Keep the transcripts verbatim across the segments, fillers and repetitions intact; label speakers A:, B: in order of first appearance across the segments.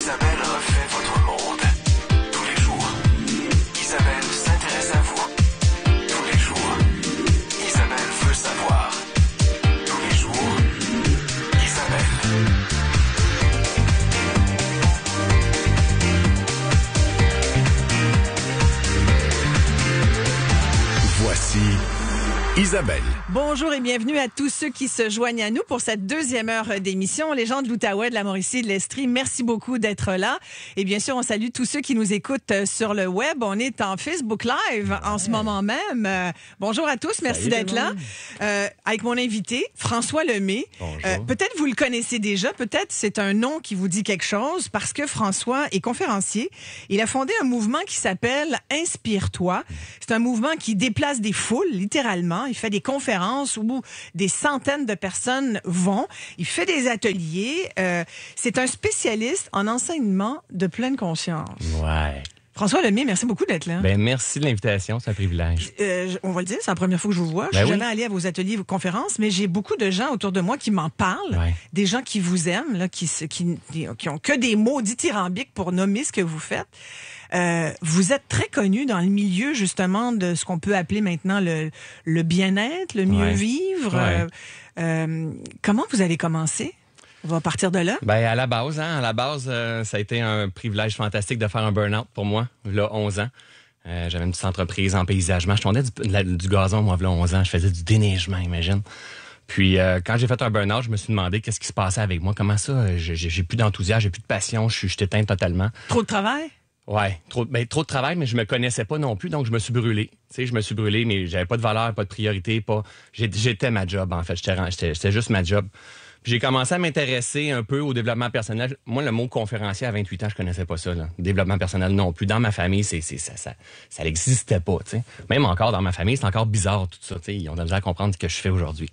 A: Isabelle refait votre monde. Tous les jours, Isabelle s'intéresse à vous. Tous les jours, Isabelle veut savoir. Tous les jours, Isabelle.
B: Voici Isabelle.
C: Bonjour et bienvenue à tous ceux qui se joignent à nous pour cette deuxième heure d'émission. Les gens de l'Outaouais, de la Mauricie et de l'Estrie, merci beaucoup d'être là. Et bien sûr, on salue tous ceux qui nous écoutent sur le web. On est en Facebook Live ouais. en ce moment même. Euh, bonjour à tous, merci Salut d'être là. Euh, avec mon invité, François Lemay. Euh, peut-être vous le connaissez déjà, peut-être c'est un nom qui vous dit quelque chose parce que François est conférencier. Il a fondé un mouvement qui s'appelle Inspire-toi. C'est un mouvement qui déplace des foules, littéralement. Il fait des conférences où des centaines de personnes vont. Il fait des ateliers. Euh, c'est un spécialiste en enseignement de pleine conscience.
D: Ouais.
C: François Lemay, merci beaucoup d'être là.
D: Ben merci de l'invitation, c'est un privilège.
C: Euh, on va le dire, c'est la première fois que je vous vois.
D: Ben
C: je suis
D: oui.
C: jamais allée à vos ateliers, vos conférences, mais j'ai beaucoup de gens autour de moi qui m'en parlent,
D: ouais.
C: des gens qui vous aiment, là, qui, qui, qui ont que des mots dithyrambiques pour nommer ce que vous faites. Euh, vous êtes très connu dans le milieu, justement, de ce qu'on peut appeler maintenant le, le bien-être, le mieux
D: ouais.
C: vivre.
D: Ouais.
C: Euh, euh, comment vous avez commencé? On va partir de là.
D: Ben à la base, hein, à la base, euh, ça a été un privilège fantastique de faire un burn-out pour moi, là, onze ans. Euh, j'avais une petite entreprise en paysagement. Je tondais du, la, du gazon, moi, là, onze ans. Je faisais du déneigement, imagine. Puis euh, quand j'ai fait un burn-out, je me suis demandé qu'est-ce qui se passait avec moi. Comment ça, j'ai, j'ai plus d'enthousiasme, j'ai plus de passion, je suis, je suis éteint totalement.
C: Trop de travail?
D: Ouais, trop, ben, trop de travail, mais je me connaissais pas non plus, donc je me suis brûlé. Tu sais, je me suis brûlé, mais j'avais pas de valeur, pas de priorité, pas. J'étais ma job, en fait. J'étais, j'étais, j'étais juste ma job. Puis j'ai commencé à m'intéresser un peu au développement personnel. Moi, le mot conférencier à vingt-huit ans, je connaissais pas ça. Là. Développement personnel non plus. Dans ma famille, c'est, c'est ça, ça, ça n'existait pas. Tu sais, même encore dans ma famille, c'est encore bizarre tout ça. Tu sais, ils ont de la misère à comprendre ce que je fais aujourd'hui.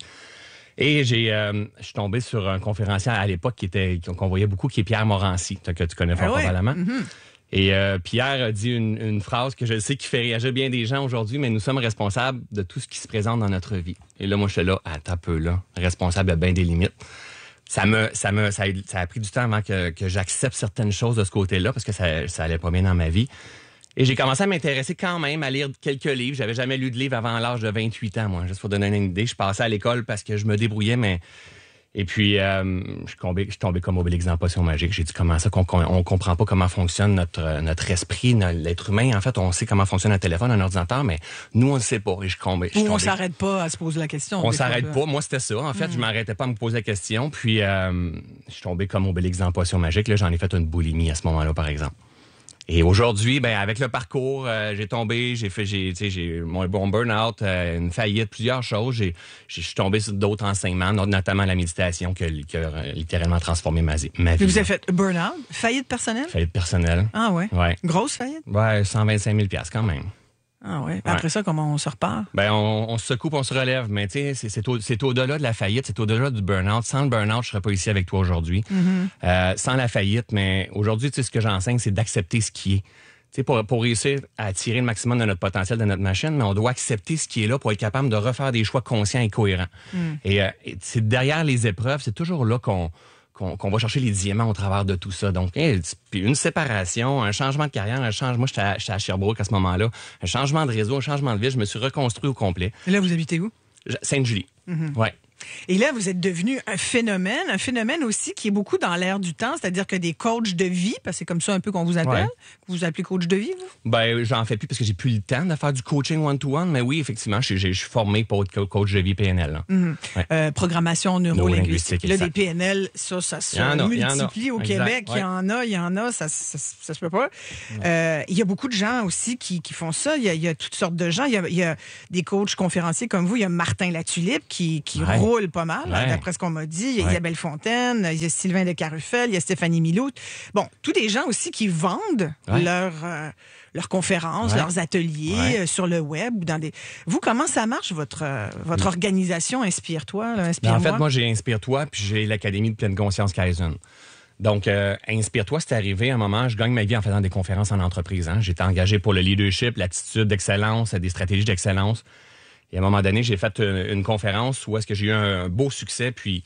D: Et j'ai, euh, je suis tombé sur un conférencier à l'époque qui était, qu'on voyait beaucoup, qui est Pierre Morancy, que tu connais fort ah ouais. probablement. Mm-hmm. Et euh, Pierre a dit une, une phrase que je sais qui fait réagir bien des gens aujourd'hui, mais nous sommes responsables de tout ce qui se présente dans notre vie. Et là, moi, je suis là, attends un peu là, responsable de bien des limites. Ça me, ça me, ça a, ça a pris du temps avant que, que j'accepte certaines choses de ce côté-là, parce que ça, ça allait pas bien dans ma vie. Et j'ai commencé à m'intéresser quand même, à lire quelques livres. J'avais jamais lu de livre avant l'âge de vingt-huit ans, moi. Juste pour donner une idée, je passais à l'école parce que je me débrouillais, mais... Et puis, euh, je suis tombé, je suis tombé comme Obélix dans Potion magique. J'ai dit comment ça qu'on on comprend pas comment fonctionne notre notre esprit, notre, l'être humain. En fait, on sait comment fonctionne un téléphone, un ordinateur, mais nous, on ne sait pas. Et je suis tombé. Je suis
C: Ou on
D: tombé.
C: s'arrête pas à se poser la question.
D: On s'arrête pas. Moi, c'était ça. En fait, mmh. je m'arrêtais pas à me poser la question. Puis, euh, je suis tombé comme Obélix dans Potion magique. Là, j'en ai fait une boulimie à ce moment-là, par exemple. Et aujourd'hui, ben avec le parcours, euh, j'ai tombé, j'ai fait, j'ai, tu sais, j'ai mon bon burn-out, euh, une faillite, plusieurs choses. J'ai, j'ai, je suis tombé sur d'autres enseignements, notamment la méditation, qui a, qui a littéralement transformé ma, ma vie.
C: Vous avez fait burn-out, faillite personnelle?
D: Faillite personnelle.
C: Ah ouais.
D: Ouais.
C: Grosse faillite?
D: Ouais, cent vingt-cinq mille dollars quand même.
C: Ah ouais. Après ouais. ça, comment on se repart?
D: Ben on, on se secoue, on se relève. Mais tu sais, c'est, c'est, au, c'est au-delà de la faillite, c'est au-delà du burn-out. Sans le burn-out, je serais pas ici avec toi aujourd'hui. Mm-hmm. Euh, sans la faillite, mais aujourd'hui, tu sais, ce que j'enseigne, c'est d'accepter ce qui est. T'sais, pour, pour réussir à tirer le maximum de notre potentiel de notre machine, mais on doit accepter ce qui est là pour être capable de refaire des choix conscients et cohérents. Mm. Et, euh, et c'est derrière les épreuves, c'est toujours là qu'on, qu'on, qu'on va chercher les diamants au travers de tout ça. Donc, hey, une séparation, un changement de carrière, un changement. Moi, j'étais à, j'étais à Sherbrooke à ce moment-là. Un changement de réseau, un changement de vie. Je me suis reconstruit au complet.
C: Et là, vous habitez où?
D: Sainte-Julie. Mm-hmm. Ouais.
C: Et là, vous êtes devenu un phénomène, un phénomène aussi qui est beaucoup dans l'air du temps, c'est-à-dire que des coachs de vie, parce que c'est comme ça un peu qu'on vous appelle, ouais. Vous vous appelez coach de vie, vous? Ben,
D: j'en fais plus parce que j'ai plus le temps de faire du coaching one-to-one, mais oui, effectivement, je, je, je suis formé pour être coach de vie P N L.
C: Mm-hmm. Ouais. Euh, programmation neurolinguistique. Là,
D: ça.
C: des P N L, ça, ça se
D: a,
C: multiplie au
D: exact.
C: Québec. Ouais. Il y en a, il y en a, ça, ça, ça, ça se peut pas. Ouais. Euh, il y a beaucoup de gens aussi qui, qui font ça. Il y, a, il y a toutes sortes de gens. Il y a, il y a des coachs conférenciers comme vous. Il y a Martin Latulippe qui, qui ouais. roule pas mal. Ouais. D'après ce qu'on m'a dit, il y a ouais. Isabelle Fontaine, il y a Sylvain de Carufel, il y a Stéphanie Milout. Bon, tous des gens aussi qui vendent ouais. leurs euh, leurs conférences, ouais. leurs ateliers ouais. euh, sur le web ou dans des. Vous, comment ça marche votre euh, votre ouais. organisation Inspire-toi, là, Inspire-moi?
D: En fait, moi j'ai Inspire-toi puis j'ai l'Académie de pleine conscience Kaizen. Donc, euh, Inspire-toi, c'est arrivé à un moment, je gagne ma vie en faisant des conférences en entreprise. Hein. J'étais engagé pour le leadership, l'attitude d'excellence, des stratégies d'excellence. Et à un moment donné, j'ai fait une, une conférence où est-ce que j'ai eu un, un beau succès. Puis,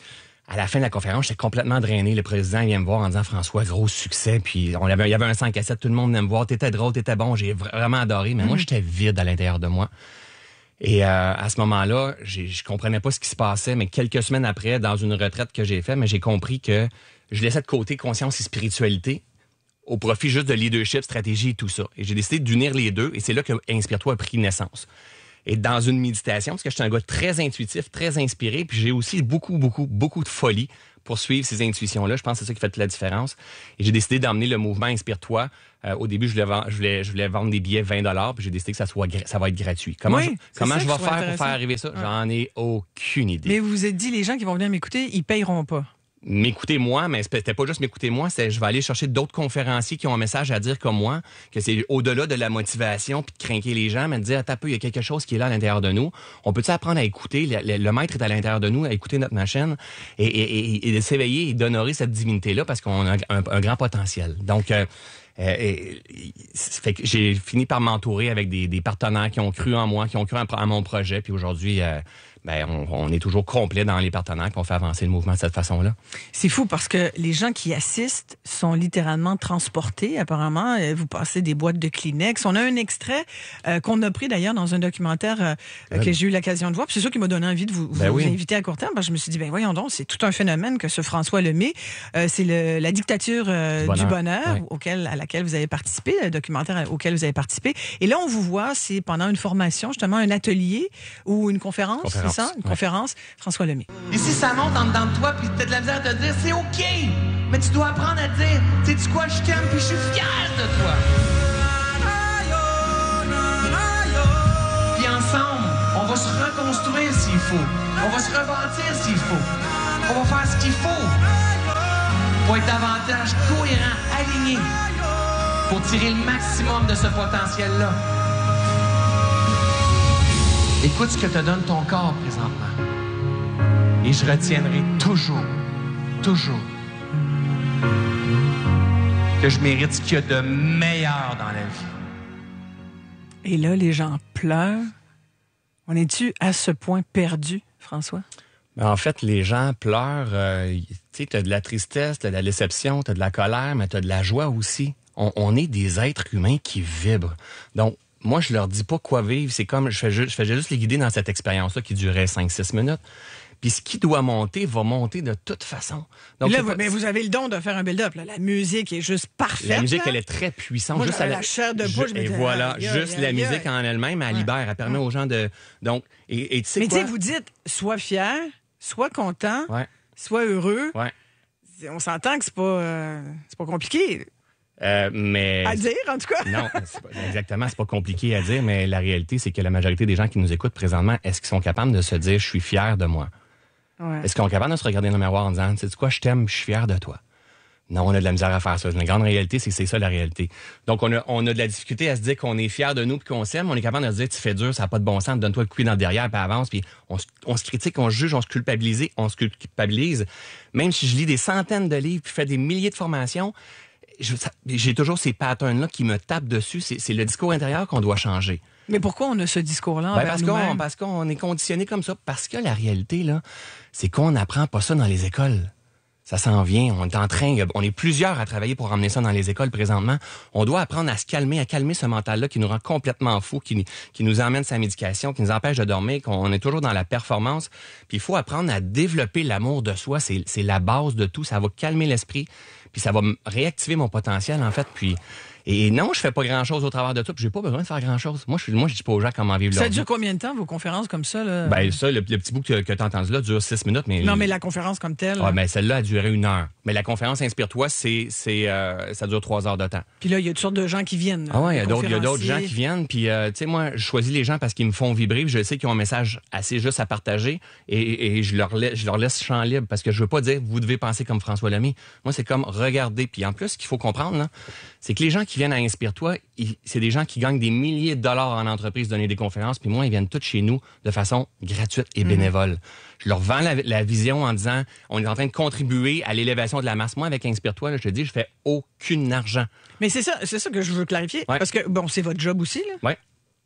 D: À la fin de la conférence, j'étais complètement drainé. Le président vient me voir en disant « François, gros succès. » Puis on avait, il y avait un cinq à sept, tout le monde venait me voir. T'étais drôle, t'étais bon, j'ai vraiment adoré. Mais mm-hmm. moi, j'étais vide à l'intérieur de moi. Et euh, à ce moment-là, j'ai, je comprenais pas ce qui se passait. Mais quelques semaines après, dans une retraite que j'ai faite, mais j'ai compris que je laissais de côté conscience et spiritualité au profit juste de leadership, stratégie et tout ça. Et j'ai décidé d'unir les deux. Et c'est là que Inspire-toi a pris naissance. Et dans une méditation, parce que je suis un gars très intuitif, très inspiré, puis j'ai aussi beaucoup, beaucoup, beaucoup de folie pour suivre ces intuitions-là. Je pense que c'est ça qui fait toute la différence. Et j'ai décidé d'emmener le mouvement Inspire-toi. Euh, au début, je voulais, vendre, je, voulais, je voulais vendre des billets vingt dollars, puis j'ai décidé que ça, soit, ça va être gratuit. Comment
C: oui,
D: je, comment je vais faire
C: pour
D: faire arriver ça? Ouais. J'en ai aucune idée.
C: Mais vous vous êtes dit, les gens qui vont venir m'écouter, ils payeront pas.
D: M'écouter moi, mais c'était pas juste m'écouter moi, c'est je vais aller chercher d'autres conférenciers qui ont un message à dire comme moi, que c'est au-delà de la motivation puis de craquer les gens, mais de dire attends un peu, il y a quelque chose qui est là à l'intérieur de nous. On peut-tu apprendre à écouter, le, le, le maître est à l'intérieur de nous, à écouter notre machine et, et, et, et de s'éveiller et d'honorer cette divinité-là parce qu'on a un, un, un grand potentiel. Donc euh, Euh, et, et, fait que j'ai fini par m'entourer avec des, des partenaires qui ont cru en moi, qui ont cru en, en mon projet. Puis aujourd'hui, euh, ben, on, on est toujours complet dans les partenaires qui ont fait avancer le mouvement de cette façon-là.
C: C'est fou parce que les gens qui assistent sont littéralement transportés, apparemment. Vous passez des boîtes de Kleenex. On a un extrait euh, qu'on a pris d'ailleurs dans un documentaire euh, ben, que j'ai eu l'occasion de voir. Puis c'est ça qui m'a donné envie de vous, ben vous oui. inviter à court terme. Parce que je me suis dit, ben voyons donc, c'est tout un phénomène que ce François Lemay. Euh, c'est le, la dictature euh, du bonheur, du bonheur oui. auquel, à laquelle vous avez participé, le documentaire auquel vous avez participé. Et là, on vous voit, c'est pendant une formation, justement, un atelier ou une conférence, conférence. c'est ça? Une ouais. conférence, François Lemay.
E: Et si ça monte en dedans de toi, puis t'as de la misère à te dire, c'est OK, mais tu dois apprendre à dire, sais-tu quoi, je t'aime, puis je suis fier de toi. Puis ensemble, on va se reconstruire s'il faut. On va se rebâtir s'il faut. On va faire ce qu'il faut pour être davantage cohérent, aligné, pour tirer le maximum de ce potentiel-là. Écoute ce que te donne ton corps présentement. Et je retiendrai toujours, toujours, que je mérite ce qu'il y a de meilleur dans la vie.
C: Et là, les gens pleurent. On est-tu à ce point perdu, François?
D: Ben en fait, les gens pleurent. Euh, tu sais, t'as de la tristesse, t'as de la déception, t'as de la colère, mais t'as de la joie aussi. On, on est des êtres humains qui vibrent. Donc, moi, je leur dis pas quoi vivre. C'est comme, je fais juste, je fais juste les guider dans cette expérience-là qui durait cinq six minutes. Puis ce qui doit monter va monter de toute façon.
C: Donc, là, vous, mais vous avez le don de faire un build-up. Là. La musique est juste parfaite.
D: La musique,
C: là.
D: elle est très puissante.
C: Moi,
D: juste
C: la,
D: à
C: la chair de bouche.
D: Et voilà, yeah, juste yeah, la yeah. musique en elle-même, elle ouais. libère, elle permet ouais. aux gens de... Donc, et, et tu sais
C: mais
D: quoi?
C: Mais tu sais, vous dites, sois fier, sois content,
D: ouais.
C: sois heureux.
D: Ouais.
C: On s'entend que c'est pas, euh, c'est pas compliqué.
D: Euh, mais
C: à dire, en tout cas.
D: Non, c'est pas, exactement, c'est pas compliqué à dire, mais la réalité, c'est que la majorité des gens qui nous écoutent présentement, est-ce qu'ils sont capables de se dire « je suis fier de moi ». Ouais. Est-ce qu'ils sont capables de se regarder dans le miroir en disant « sais-tu quoi, je t'aime, je suis fier de toi ». Non, on a de la misère à faire ça. La grande réalité, c'est que c'est ça la réalité. Donc, on a, on a de la difficulté à se dire qu'on est fier de nous puis qu'on s'aime. On est capable de se dire, tu fais dur, ça n'a pas de bon sens, donne-toi le coup dans le derrière puis avance. Puis on, on se critique, on se juge, on se culpabilise, on se culpabilise. Même si je lis des centaines de livres puis fais des milliers de formations, je, ça, j'ai toujours ces patterns-là qui me tapent dessus. C'est, c'est le discours intérieur qu'on doit changer.
C: Mais pourquoi on a ce discours-là?
D: Ben parce, qu'on, parce qu'on est conditionné comme ça. Parce que la réalité, là, c'est qu'on n'apprend pas ça dans les écoles. Ça s'en vient. On est en train, on est plusieurs à travailler pour emmener ça dans les écoles présentement. On doit apprendre à se calmer, à calmer ce mental-là qui nous rend complètement fous, qui, qui nous emmène sa médication, qui nous empêche de dormir, qu'on est toujours dans la performance. Puis il faut apprendre à développer l'amour de soi. C'est, c'est la base de tout. Ça va calmer l'esprit, puis ça va réactiver mon potentiel, en fait. Puis Et non, je fais pas grand-chose au travers de tout, puis j'ai pas besoin de faire grand-chose. Moi, je moi, je dis pas aux gens comment vivre leur vie.
C: Ça dure combien de temps, vos conférences comme ça, là?
D: Ben, ça, le, le petit bout que, que tu as entendu là dure six minutes, mais...
C: Non, mais la conférence comme telle...
D: Ah, ben, celle-là a duré une heure. Mais la conférence Inspire-toi, c'est, c'est, euh, ça dure trois heures de temps.
C: Puis là, il y a toutes sortes de gens qui viennent.
D: Ah ouais, il y a d'autres, il y a d'autres gens qui viennent, puis, euh, tu sais, moi, je choisis les gens parce qu'ils me font vibrer, puis je sais qu'ils ont un message assez juste à partager, et, et je, leur laisse, je leur laisse champ libre, parce que je veux pas dire, vous devez penser comme François Lemay. Moi, c'est comme, regardez. Puis en plus, ce qu'il faut comprendre, là, c'est que les gens qui viennent à Inspire-toi, ils, c'est des gens qui gagnent des milliers de dollars en entreprise, donner des conférences, puis moi, ils viennent tous chez nous de façon gratuite et bénévole. Mmh. Je leur vends la, la vision en disant, on est en train de contribuer à l'élévation de la masse. Moi, avec Inspire-toi, là, je te dis, je fais aucun argent.
C: Mais c'est ça, c'est ça que je veux clarifier, ouais. Parce que, bon, c'est votre job aussi, là.
D: Ouais.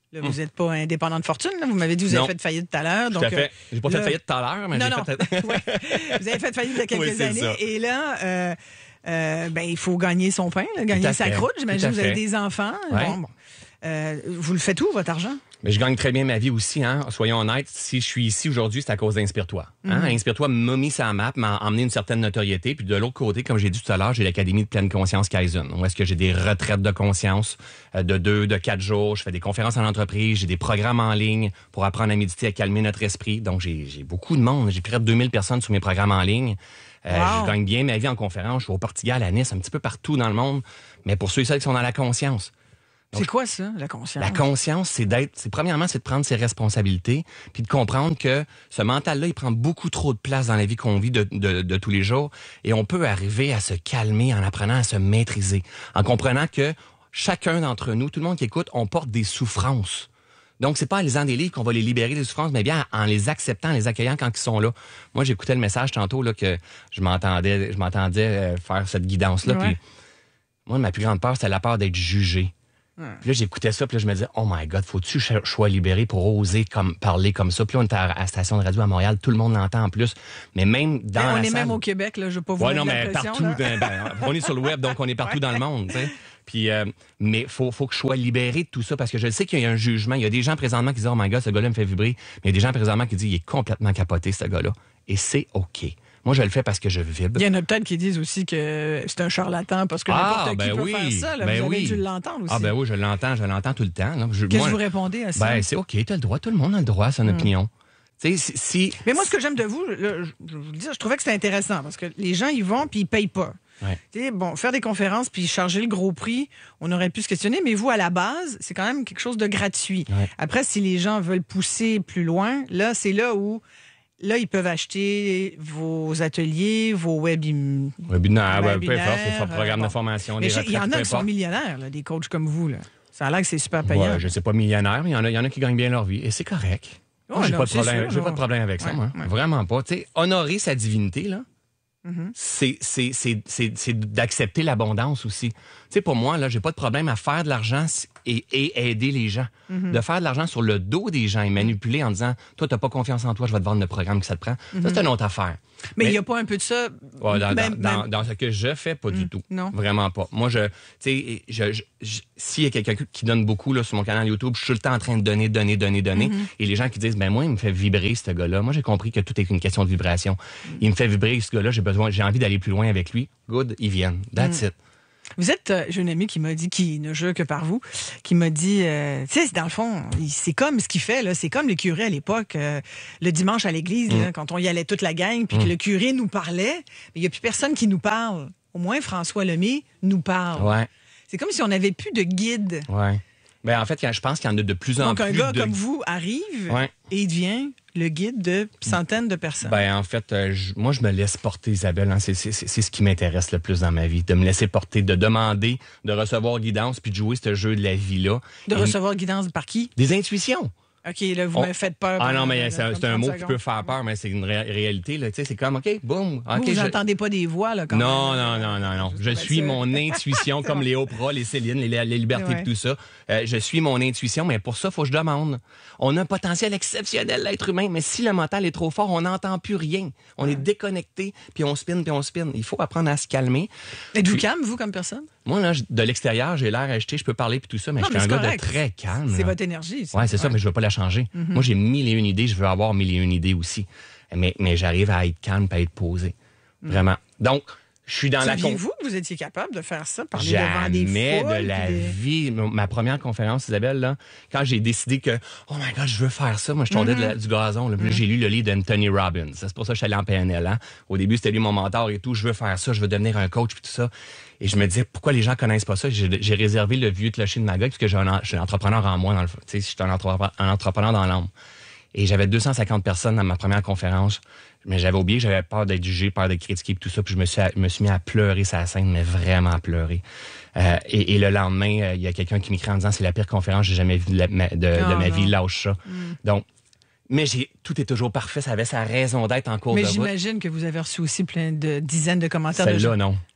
C: Là, vous n'êtes pas indépendant de fortune. Là. Vous m'avez dit que vous
D: Non.
C: avez fait faillite tout à l'heure.
D: Tout
C: donc,
D: à fait. J'ai pas
C: là-
D: fait faillite tout à l'heure, mais
C: non,
D: j'ai
C: non.
D: fait...
C: Ouais. Vous avez fait faillite il y a quelques
D: Oui, c'est
C: années.
D: ça.
C: Et là, euh, euh, ben, il faut gagner son pain, là, gagner
D: Tout à
C: sa
D: fait.
C: croûte. J'imagine
D: Tout à
C: que vous avez
D: fait.
C: des enfants.
D: Ouais.
C: Bon, bon. Euh, vous le faites où, votre argent?
D: Mais je gagne très bien ma vie aussi, hein. Soyons honnêtes, si je suis ici aujourd'hui, c'est à cause d'Inspire-toi. Hein?
C: Mm-hmm.
D: Inspire-toi m'a mis ça à map, m'a emmené une certaine notoriété. Puis de l'autre côté, comme j'ai dit tout à l'heure, j'ai l'Académie de pleine conscience Kaizen, où est-ce que j'ai des retraites de conscience euh, de deux, de quatre jours. Je fais des conférences en entreprise, j'ai des programmes en ligne pour apprendre à méditer, à calmer notre esprit. Donc, j'ai, j'ai beaucoup de monde. J'ai près de deux mille personnes sur mes programmes en ligne. Euh,
C: Wow.
D: Je gagne bien ma vie en conférence. Je suis au Portugal, à Nice, un petit peu partout dans le monde. Mais pour ceux et celles qui sont dans la conscience,
C: C'est quoi ça, la conscience?
D: la conscience, c'est d'être, c'est premièrement, c'est de prendre ses responsabilités, puis de comprendre que ce mental-là, il prend beaucoup trop de place dans la vie qu'on vit de, de, de tous les jours, et on peut arriver à se calmer en apprenant à se maîtriser, en comprenant que chacun d'entre nous, tout le monde qui écoute, on porte des souffrances. Donc, c'est pas en lisant des livres qu'on va les libérer des souffrances, mais bien en les acceptant, en les accueillant quand ils sont là. Moi, j'écoutais le message tantôt là que je m'entendais, je m'entendais euh, faire cette guidance-là,
C: Ouais.
D: puis moi, ma plus grande peur, c'était la peur d'être jugé. Puis là, j'écoutais ça, puis là, je me disais, oh my God, faut-tu que je sois libéré pour oser comme, parler comme ça? Puis là, on était à, à la station de radio à Montréal, tout le monde l'entend en plus. Mais même dans
C: Ben, on
D: la
C: est
D: salle...
C: même au Québec, là, je ne veux pas vous
D: Ouais,
C: mettre
D: non,
C: de la
D: mais
C: pression,
D: partout.
C: là.
D: ben, ben, on est sur le web, donc on est partout dans le monde, tu sais. Puis, euh, mais faut, faut que je sois libéré de tout ça, parce que je sais qu'il y a un jugement. Il y a des gens présentement qui disent, oh my God, ce gars-là me fait vibrer. Mais il y a des gens présentement qui disent, il est complètement capoté, ce gars-là. Et c'est OK. Moi, je le fais parce que je vibre.
C: Il y en a peut-être qui disent aussi que c'est un charlatan parce que
D: Ah,
C: n'importe qui
D: ben
C: peut
D: oui,
C: faire ça. Là.
D: ben
C: vous avez
D: oui.
C: dû l'entendre aussi.
D: Ah, ben oui, je l'entends, je l'entends tout le temps. là. Je-
C: Qu'est-ce
D: moi,
C: que vous répondez à ça?
D: Ben, c'est OK, t'as le droit, tout le monde a le droit à son opinion. Tu sais, si, si-
C: Mais moi, ce que j'aime de vous, là, je, je vous le dis, je trouvais que c'était intéressant parce que les gens, ils vont puis ils payent pas.
D: Ouais.
C: Tu sais, bon, faire des conférences puis charger le gros prix, on aurait pu se questionner, mais vous, à la base, c'est quand même quelque chose de gratuit.
D: Ouais.
C: Après, si les gens veulent pousser plus loin, là, c'est là où, là, ils peuvent acheter vos ateliers, vos webinaires.
D: Webinaire, ben, peu
C: webinaires,
D: importe, c'est un programme
C: euh,
D: de
C: bon.
D: formation,
C: Mais
D: des
C: je- il y en
D: retraites,
C: a
D: peu
C: qui sont
D: importe.
C: millionnaires, là, des coachs comme vous. Là. Ça a l'air que c'est super payant.
D: Ouais, je ne sais pas millionnaire, mais il y en a, il y en a qui gagnent bien leur vie. Et c'est correct. Moi,
C: Ouais,
D: j'ai
C: non,
D: pas de
C: c'est
D: problème,
C: sûr,
D: j'ai pas
C: là.
D: de problème avec ça,
C: Ouais,
D: moi.
C: ouais.
D: Vraiment pas. Tu sais, honorer sa divinité, là,
C: Mm-hmm.
D: c'est, c'est, c'est, c'est, c'est d'accepter l'abondance aussi. Tu sais, pour moi, là, j'ai pas de problème à faire de l'argent et, et aider les gens.
C: Mm-hmm.
D: De faire de l'argent sur le dos des gens et manipuler en disant, toi, t'as pas confiance en toi, je vais te vendre le programme que ça te prend. Ça, c'est une autre affaire.
C: Mais il n'y a pas un peu de ça.
D: Ouais, dans,
C: même-
D: dans- dans-
C: même-
D: dans ce que je fais, pas du tout.
C: non.
D: Vraiment pas. Moi, je, tu sais, je, je- je- s'il y a quelqu'un qui donne beaucoup là, sur mon canal YouTube, je suis tout le temps en train de donner, donner, donner, donner.
C: Mm-hmm.
D: Et les gens qui disent, ben moi, il me fait vibrer, ce gars-là. Moi, j'ai compris que tout est une question de vibration. Il me fait vibrer, ce gars-là. J'ai besoin, j'ai envie d'aller plus loin avec lui. Good, ils viennent. That's it.
C: Vous êtes, euh, j'ai une amie qui m'a dit, qui ne jure que par vous, qui m'a dit, euh, tu sais, dans le fond, il- c'est comme ce qu'il fait, là, c'est comme le curé à l'époque, euh, le dimanche à l'église, là, quand on y allait toute la gang, puis que le curé nous parlait, mais il n'y a plus personne qui nous parle. Au moins, François Lemay nous parle.
D: Ouais,
C: C'est comme si on n'avait plus de guide.
D: ouais. Ben, en fait, je pense qu'il y en a de plus en
C: Donc, un
D: plus
C: gars
D: de...
C: comme vous arrive
D: Ouais.
C: et il devient le guide de centaines de personnes.
D: Ben, en fait, euh, je- moi, je me laisse porter, Isabelle. Hein. C'est, c'est, c'est c'est ce qui m'intéresse le plus dans ma vie. De me laisser porter, de demander, de recevoir guidance, puis de jouer ce jeu de la vie-là.
C: de
D: Et-
C: recevoir guidance par qui?
D: Des intuitions.
C: OK, là, vous
D: On-
C: me faites peur.
D: Ah non, mais
C: euh,
D: c'est un,
C: comme
D: c'est un
C: trente
D: mot qui
C: secondes.
D: peut faire peur, mais c'est une ré- réalité. Là. Tu sais, c'est comme, OK, boum.
C: Vous,
D: OK,
C: vous
D: je-
C: n'entendez pas des voix, là, quand
D: Non,
C: même.
D: non, non, non, non. Je
C: vais
D: suis
C: être
D: mon intuition, comme
C: bon.
D: les Oprah, les Céline, les, les Libertés
C: Ouais.
D: et tout ça. Euh, je suis mon intuition, mais pour ça, il faut que je demande. On a un potentiel exceptionnel, l'être humain, mais si le mental est trop fort, on n'entend plus rien. On est déconnecté, puis on spin, puis on spin. Il faut apprendre à se calmer.
C: Êtes-vous
D: Puis-
C: calme, vous, comme personne?
D: Moi, là, je- de l'extérieur, j'ai l'air acheté, je peux parler, puis tout ça, mais
C: Non,
D: je
C: mais
D: suis un
C: c'est
D: gars
C: correct.
D: de très calme.
C: C'est
D: là.
C: votre énergie.
D: Ouais, c'est ça, mais je veux pas la changer. Moi, j'ai mille et une idées, je veux avoir mille et une idées aussi. Mais, mais j'arrive à être calme, à être posé. Vraiment. Donc, je suis dans la con-
C: Saviez-vous que vous étiez capable de faire ça, parler devant des
D: Jamais
C: foules?
D: de la
C: puis des-
D: vie. Ma première conférence, Isabelle, là, quand j'ai décidé que, oh my God, je veux faire ça, moi, je tournais de la- du gazon. Là, Puis là, j'ai lu le livre d'Anthony Robbins. C'est pour ça que je suis allé en P N L. Hein. Au début, c'était lui mon mentor et tout. Je veux faire ça, je veux devenir un coach puis tout ça. Et je me disais, pourquoi les gens connaissent pas ça? J'ai j'ai réservé le vieux clocher de ma gueule parce que j'ai un, en- je suis un entrepreneur en moi. Dans le, tu sais, je suis un, entrepreneur- un entrepreneur dans l'âme. Et j'avais deux cent cinquante personnes dans ma première conférence. Mais j'avais oublié que j'avais peur d'être jugé, peur d'être critiqué et tout ça. Puis je me suis, je me suis mis à pleurer sur la scène, mais vraiment à pleurer. Euh, et, et le lendemain, euh, il y a quelqu'un qui m'écrit en disant, c'est la pire conférence que j'ai jamais vue de, la- ma- de, de
C: Oh,
D: ma
C: non.
D: vie, lâche ça. Donc, mais j'ai, tout est toujours parfait. Ça avait sa raison d'être en cours
C: Mais
D: de route.
C: j'imagine que vous avez reçu aussi plein de dizaines de commentaires de
D: Celle-là,
C: gens.
D: non.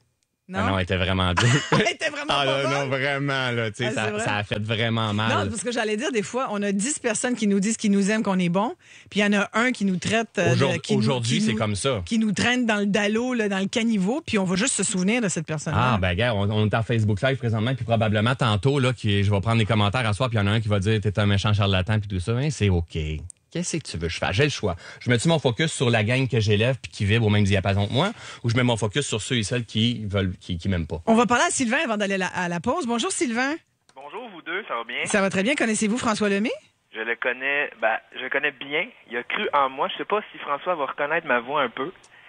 C: Non?
D: Ah non, elle était vraiment dure.
C: Elle était vraiment
D: Ah
C: pas
D: là, non,
C: bonne?
D: vraiment, là, tu sais,
C: Ah, c'est
D: ça,
C: vrai?
D: ça a fait vraiment mal.
C: Non, parce que j'allais dire, des fois, on a dix personnes qui nous disent qu'ils nous aiment, qu'on est bon, puis il y en a un qui nous traite... euh, de-
D: Aujourd'hui,
C: qui nous-
D: aujourd'hui,
C: qui
D: c'est
C: nous-
D: comme ça.
C: Qui nous traîne dans le dallo, là, dans le caniveau, puis on va juste se souvenir de cette personne-là.
D: Ah, ben, gars, on, on est en Facebook Live présentement, puis probablement tantôt, là, qui, je vais prendre les commentaires à soir, puis il y en a un qui va dire, t'es un méchant charlatan, puis tout ça. Hein, c'est OK. Qu'est-ce que tu veux que je fasse? J'ai le choix. Je mets-tu mon focus sur la gang que j'élève puis qui vibre au même diapason que moi, ou je mets mon focus sur ceux et celles qui veulent, qui, qui m'aiment pas?
C: On va parler à Sylvain avant d'aller à la, à la pause. Bonjour, Sylvain.
F: Bonjour, vous deux, ça va bien?
C: Ça va très bien. Connaissez-vous François Lemay?
F: Je le connais, ben, je le connais bien. Il a cru en moi. Je sais pas si François va reconnaître ma voix un peu.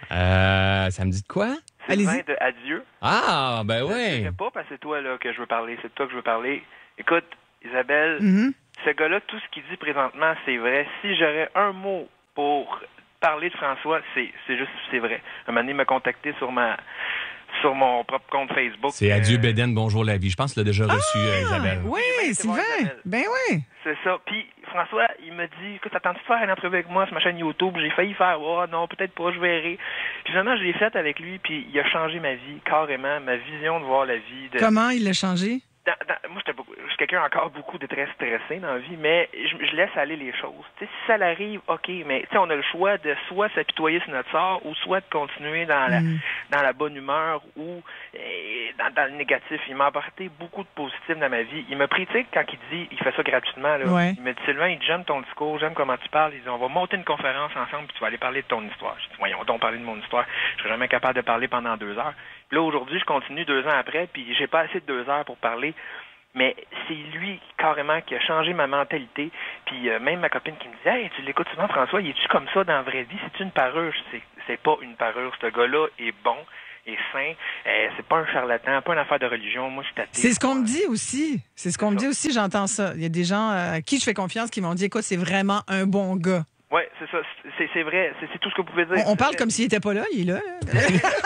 D: Euh, ça me dit de quoi?
F: Sylvain
C: Allez-y.
F: de Adieu.
D: Ah, ben
F: Je
D: oui.
F: sais pas parce que c'est toi là que je veux parler. C'est de toi que je veux parler. Écoute, Isabelle,
C: Mhm.
F: ce gars-là, tout ce qu'il dit présentement, c'est vrai. Si j'aurais un mot pour parler de François, c'est c'est juste, c'est vrai. Un moment donné, il m'a contacté sur ma sur mon propre compte Facebook.
D: C'est Adieu
F: Euh,
D: Bédène, bonjour la vie. Je pense qu'il l'a déjà reçu, euh, Isabelle.
C: Oui,
F: Oui, c'est bon,
C: Sylvain.
F: Isabelle.
C: Ben oui.
F: C'est ça. Puis François, il me dit, écoute, attends-tu de faire une entrevue avec moi sur ma chaîne YouTube? J'ai failli faire, oh non, peut-être pas, je verrai. Puis finalement, je l'ai faite avec lui, puis il a changé ma vie, carrément, ma vision de voir la vie. De...
C: Comment il l'a changé?
F: Dans- dans- moi, j'étais beaucoup- je suis quelqu'un encore beaucoup de très stressé dans la vie, mais je, je laisse aller les choses. Tu sais, si ça l'arrive, OK, mais tu sais, on a le choix de soit s'apitoyer sur notre sort ou soit de continuer dans la,
C: Mm.
F: dans la bonne humeur ou euh, dans, dans le négatif. Il m'a apporté beaucoup de positif dans ma vie. Il m'a pris, tu sais, quand il dit, il fait ça gratuitement, là,
C: Ouais.
F: il me dit, Sylvain, il dit, j'aime ton discours, j'aime comment tu parles. Il dit, on va monter une conférence ensemble, puis tu vas aller parler de ton histoire. Je dis, voyons donc parler de mon histoire. Je serais jamais capable de parler pendant deux heures. Puis là, aujourd'hui, je continue deux ans après, puis j'ai pas assez de deux heures pour parler. Mais c'est lui, carrément, qui a changé ma mentalité. Puis euh, même ma copine qui me dit « Hey, tu l'écoutes souvent, François, il est-tu comme ça dans la vraie vie? C'est-tu une parure? » C'est, c'est pas une parure. Ce gars-là est bon, est sain. Euh, c'est pas un charlatan, pas une affaire de religion. Moi, je suis athée.
C: C'est ce qu'on me dit aussi. C'est ce qu'on me
F: C'est
C: dit
F: ça.
C: aussi, j'entends ça. Il y a des gens euh, à qui je fais confiance qui m'ont dit, écoute, c'est vraiment un bon gars.
F: Oui, c'est ça. C'est, c'est vrai. C'est, c'est tout ce que vous pouvez dire.
C: On, on parle
F: C'est-
C: comme s'il était pas là, il est là. là.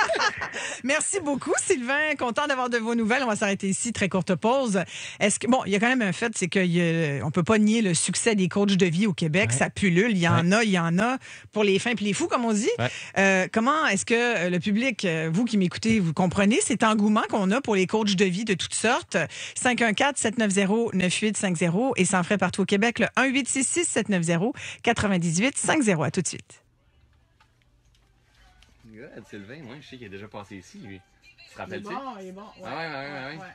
C: Merci beaucoup, Sylvain. Content d'avoir de vos nouvelles. On va s'arrêter ici, très courte pause. Est-ce que bon, il y a quand même un fait, c'est qu'on peut pas nier le succès des coachs de vie au Québec.
D: Ouais.
C: Ça pullule, il y en a, il y en a pour les fins puis les fous, comme on dit.
D: Ouais.
C: Euh, comment est-ce que euh, le public, euh, vous qui m'écoutez, vous comprenez cet engouement qu'on a pour les coachs de vie de toutes sortes? cinq un quatre, sept neuf zéro, neuf huit cinq zéro et sans frais partout au Québec, le un huit six six, sept neuf zéro, quatre huit cinq zéro. À tout de suite.
D: God, Sylvain, moi, je sais qu'il est déjà passé ici, lui. Tu te rappelles-tu?
C: il est bon.
D: Ah ouais, ouais, ouais, ouais.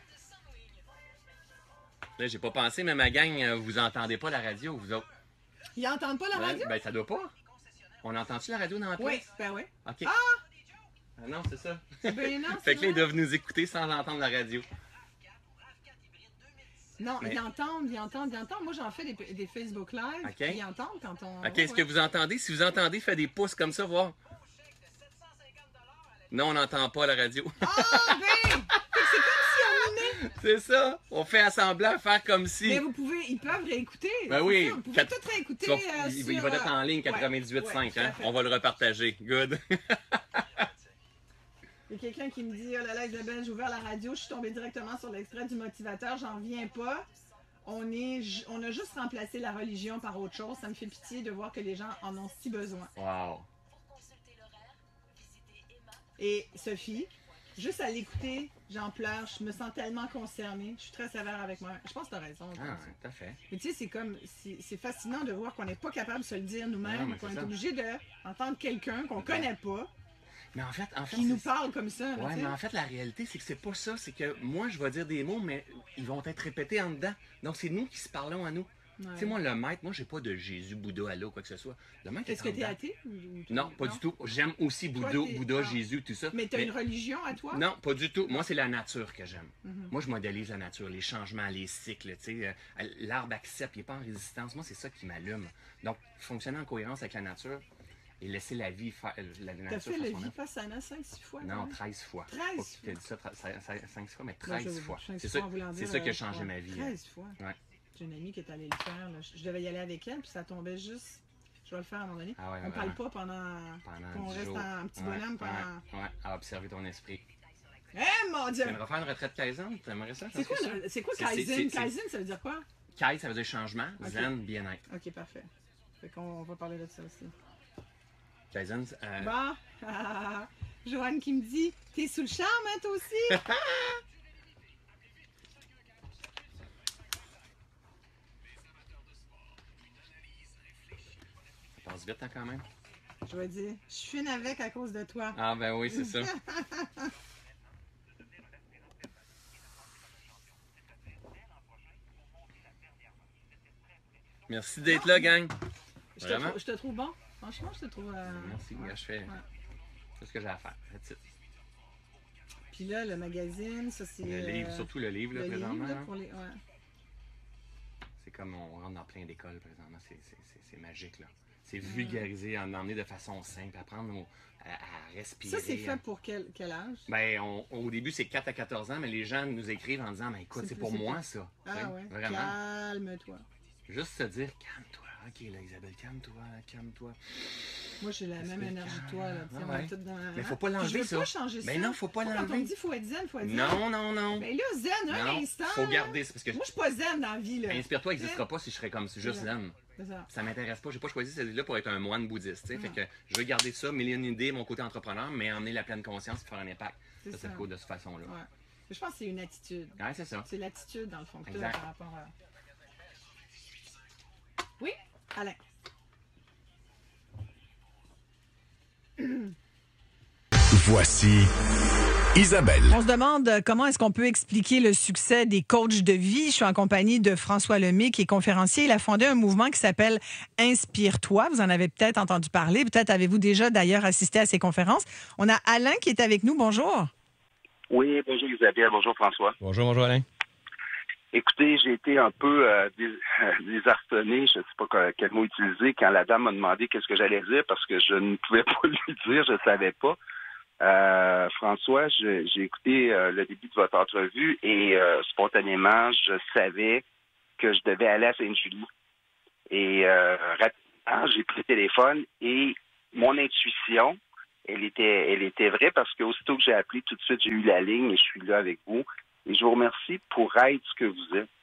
D: Là, j'ai pas pensé, mais ma gang, euh, vous entendez pas la radio, vous autres?
C: Ils n'entendent pas la
D: Ouais,
C: radio?
D: ben, ça doit pas. On entend-tu la radio dans la
C: Oui,
D: place?
C: ben oui.
D: OK. Ah non, c'est ça.
C: Ben non,
D: Fait que là, ils doivent nous écouter sans entendre la radio.
C: Non,
D: Mais-
C: ils entendent, ils entendent, ils entendent. Moi, j'en fais des, des Facebook Live.
D: OK.
C: Ils entendent quand on.
D: OK, est-ce que vous entendez? Si vous entendez, faites des pouces comme ça, voir. Non, on n'entend pas la radio.
C: Ah, ben! C'est comme si on venait.
D: C'est ça. On fait assemblant, faire comme si.
C: Mais vous pouvez, ils peuvent réécouter.
D: Ben
C: C'est
D: oui.
C: ça, vous pouvez
D: Quatre-
C: tout réécouter.
D: Tu vas-
C: euh,
D: il,
C: sur,
D: il va être en ligne
C: euh,
D: quatre-vingt-dix-huit virgule cinq.
C: ouais,
D: hein?
C: tout à fait.
D: On va le repartager. Good.
C: Il y a quelqu'un qui me dit, oh là là, Isabelle, j'ai ouvert la radio, je suis tombée directement sur l'extrait du motivateur, j'en reviens pas. On, est, ju- on a juste remplacé la religion par autre chose. Ça me fait pitié de voir que les gens en ont si besoin.
D: Wow.
C: Et Sophie, juste à l'écouter, j'en pleure, je me sens tellement concernée. Je suis très sévère avec moi. Je pense que tu as raison.
D: Ah, tout à fait.
C: Mais tu sais, c'est comme, c'est c'est fascinant de voir qu'on n'est pas capable de se le dire
D: Non,
C: nous-mêmes,
D: mais
C: qu'on
D: c'est
C: est
D: ça.
C: obligé d'entendre quelqu'un qu'on connaît pas,
D: Mais en fait, en fait.
C: qui nous
D: c'est-
C: parle comme ça. là,
D: Ouais,
C: tu sais.
D: mais en fait, la réalité, c'est que c'est pas ça. C'est que moi, je vais dire des mots, mais ils vont être répétés en dedans. Donc, c'est nous qui se parlons à nous.
C: Ouais.
D: Tu sais, moi, le maître, moi, j'ai pas de Jésus, Bouddha, Allah ou quoi que ce soit. Le maître
C: Est-ce
D: est
C: que
D: en
C: tu es
D: dedans.
C: athée? ou- ou-
D: Non, pas du tout. J'aime aussi
C: Toi,
D: Bouddha,
C: t'es-
D: Bouddha,
C: ah.
D: Jésus, tout ça.
C: Mais tu as une religion à toi?
D: Non, pas du tout. Moi, c'est la nature que j'aime.
C: Mhm.
D: Moi, je modélise la nature, les changements, les cycles. Tu sais, euh, l'arbre accepte, il n'est pas en résistance. Moi, c'est ça qui m'allume. Donc, fonctionner en cohérence avec la nature et laisser la vie faire. euh, La
C: T'as
D: nature
C: fait
D: faire
C: le
D: son œuvre.
C: Vipassana cinq six fois?
D: Non,
C: quand même?
D: treize fois.
C: treize
D: Pas que tu t'aies dit ça cinq fois, mais
C: Moi,
D: treize
C: je-
D: fois.
C: cinq
D: C'est
C: fois
D: ça,
C: en voulant
D: c'est
C: dire,
D: ça qui a
C: euh,
D: changé
C: ouais,
D: ma vie. hein.
C: treize fois.
D: Ouais.
C: J'ai une amie qui est allée le faire. Là. Je je devais y aller avec elle, puis ça tombait juste. Je vais le faire à un moment donné.
D: Ah ouais,
C: On
D: ouais,
C: parle
D: ouais.
C: pas pendant.
D: Pendant
C: qu'on
D: dix
C: reste
D: jours.
C: en petit
D: Ouais,
C: bonhomme pendant.
D: Ouais, ouais, à observer ton esprit.
C: Eh mon Dieu!
D: Tu aimerais faire une retraite Kaizen? Tu aimerais ça?
C: C'est quoi,
D: ça?
C: le- c'est quoi
D: C'est- c'est-
C: Kaizen?
D: c'est-
C: Kaizen, ça veut dire quoi?
D: Kai, ça veut dire changement.
C: Ok.
D: Zen, bien-être.
C: Ok, parfait. Fait qu'on va parler de ça aussi.
D: Kaizen, euh,
C: Bon, Joanne qui me dit, t'es sous le charme, hein, toi aussi?
D: Ça passe vite, hein, quand même.
C: Je vais dire, je suis fine avec à cause de toi.
D: Ah, ben oui, c'est ça. Merci d'être là, gang.
C: Je te,
D: Vraiment?
C: trou- je te trouve bon. Franchement, je te trouve... euh,
D: Merci,
C: ouais,
D: gars, je fais
C: ouais.
D: tout ce que j'ai à faire. That's it.
C: Puis là, le magazine, ça c'est...
D: Le livre,
C: euh,
D: surtout le livre, là,
C: le
D: présentement.
C: livre, là,
D: hein.
C: pour les... ouais.
D: C'est comme on rentre dans plein d'écoles présentement. C'est, c'est, c'est, c'est magique, là. C'est vulgarisé, en emmener de façon simple, apprendre au- à, à respirer.
C: Ça, c'est fait
D: à-
C: pour quel, quel âge?
D: Ben, on- au début, c'est quatre à quatorze ans, mais les gens nous écrivent en disant, mais écoute,
C: C'est
D: c'est
C: plus-
D: pour
C: c'est
D: moi,
C: plus-
D: ça.
C: Ah
D: T'sais,
C: ouais,
D: Vraiment.
C: calme-toi.
D: Juste se dire, calme-toi. OK, là, Isabelle, calme-toi, calme-toi.
C: Moi, j'ai la même
D: que-
C: énergie que toi, là. Tu sais,
D: Ah
C: on est
D: ouais.
C: toutes dans...
D: Mais faut pas
C: Puis
D: l'enlever,
C: je veux
D: ça.
C: pas changer ça.
D: Ben non, faut pas
C: Quand on
D: l'enlever.
C: me dit faut être zen, faut être zen.
D: Non, non, non.
C: Ben là, zen, un
D: non,
C: instant.
D: faut
C: là.
D: garder ça, parce que
C: Moi, je suis pas zen dans la vie, là.
D: Inspire-toi n'existera pas si je serais comme juste
C: C'est ça.
D: zen.
C: C'est ça.
D: Ça m'intéresse pas. J'ai pas choisi celle-là pour être un moine bouddhiste. tu sais. Fait que je veux garder ça, million d'idées, mon côté entrepreneur, mais emmener la pleine conscience et faire un impact.
C: C'est
D: Ça, c'est
C: ça.
D: cool de cette façon-là.
C: Ouais. Je pense que c'est une attitude.
D: Ouais, c'est ça.
C: C'est l'attitude, dans le fond, que tu as
D: Exact.
C: par rapport à... Oui, Alain.
B: Voici Isabelle.
C: On se demande euh, comment est-ce qu'on peut expliquer le succès des coachs de vie. Je suis en compagnie de François Lemay, qui est conférencier. Il a fondé un mouvement qui s'appelle Inspire-toi. Vous en avez peut-être entendu parler. Peut-être avez-vous déjà d'ailleurs assisté à ces conférences. On a Alain qui est avec nous. Bonjour.
G: Oui, bonjour Isabelle, bonjour François.
D: Bonjour, bonjour Alain.
G: Écoutez, j'ai été un peu euh, dés- euh, désarçonné, je ne sais pas que- quel mot utiliser, quand la dame m'a demandé qu'est-ce que j'allais dire parce que je ne pouvais pas lui dire, je ne savais pas. Euh, François, je- j'ai écouté euh, le début de votre entrevue et euh, spontanément, je savais que je devais aller à Sainte-Julie. Et euh, rapidement, j'ai pris le téléphone et mon intuition, elle était, elle était vraie parce qu'aussitôt que j'ai appelé, tout de suite, j'ai eu la ligne et je suis là avec vous. Et je vous remercie pour être ce que vous êtes.